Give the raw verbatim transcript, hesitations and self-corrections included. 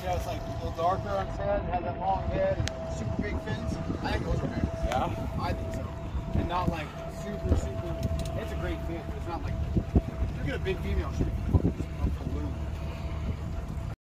know, it's like a little darker on its head, has that long head, and super big fins. I think those are nice. Yeah? I think so. And not like super, super, it's a great fin, but it's not like, look at a big female shoot.